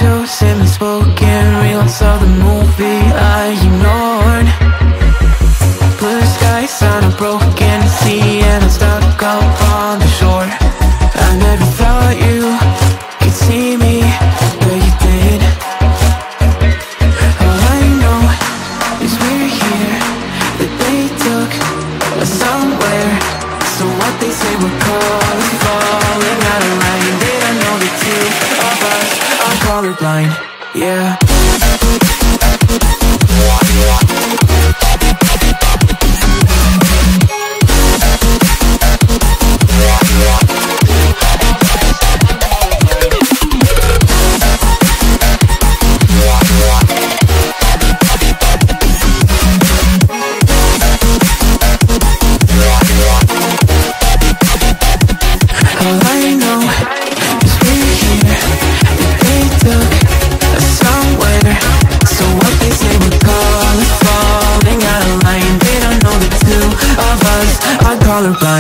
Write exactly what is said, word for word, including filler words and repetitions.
chosen and spoken reels of the movie I ignored. Blue skies on a broken sea, and I'm stuck up on the shore. I never thought you could see me, but you did. All I know is we're here, that they took us somewhere. So what they say we're calling, falling out of line. They don't know the two of us are colorblind, yeah. All I know is we're here, that they took us somewhere. So what they say we're calling, falling out of line. They don't know the two of us are colorblind.